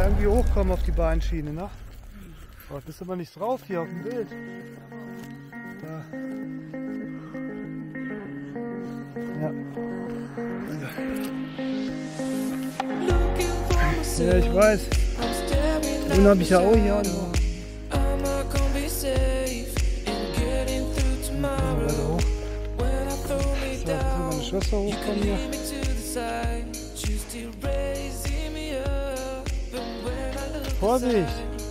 da irgendwie hochkommen auf die Bahnschiene, ne? Oh, bist aber nicht drauf hier auf dem Bild. Da. Ja. Ja, ich weiß. Den habe ich ja auch hier. Meine Schwester hochkommen hier. Vorsicht!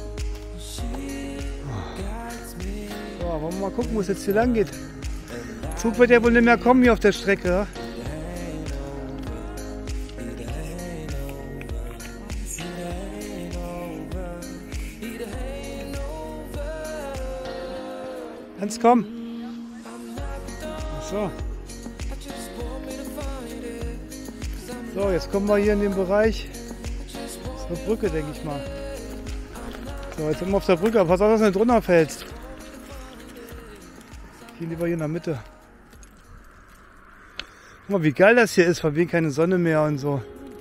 So, wollen wir mal gucken, wo es jetzt hier lang geht. Zug wird ja wohl nicht mehr kommen hier auf der Strecke. Ja? Hans, komm! So. So, jetzt kommen wir hier in den Bereich. Das ist eine Brücke, denke ich mal. So, jetzt sind wir auf der Brücke. Pass auf, dass du nicht drunter fällst. Hier lieber hier in der Mitte. Guck mal, wie geil das hier ist. Von wegen keine Sonne mehr und so.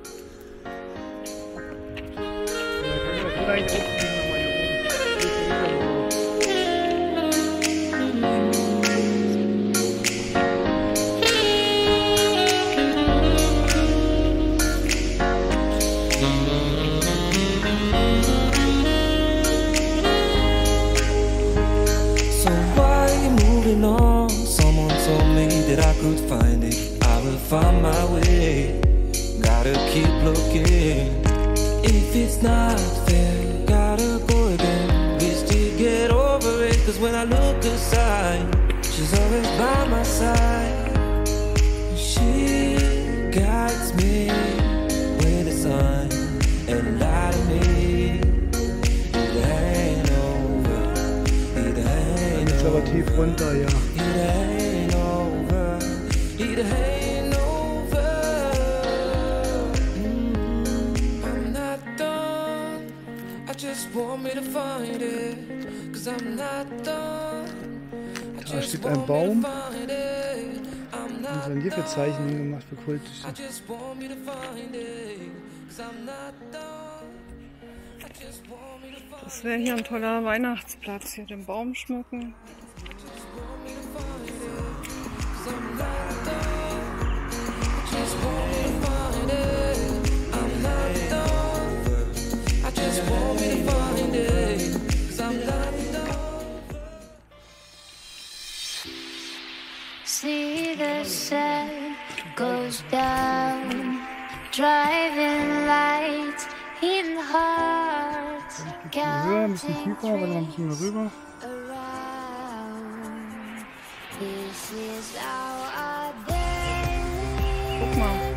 Find it, I will find my way. Gotta keep looking. If it's not fair, gotta go again. Wish to get over it, cause when I look aside, she's always by my side. She guides me with a sign and light to me. It ain't over, it ain't Jetzt aber tief runter, ja. It ain't over. I'm not done. I just want me to find it. Cause I'm not done. Da steht ein Baum. Und so ein Gipfelzeichen hingemacht für kultisch. Das wäre hier ein toller Weihnachtsplatz, hier den Baum schmücken. See the sun goes down, driving light in hearts, Höher, ein bisschen tiefer, aber noch ein bisschen mehr rüber. This is our day. Guck mal.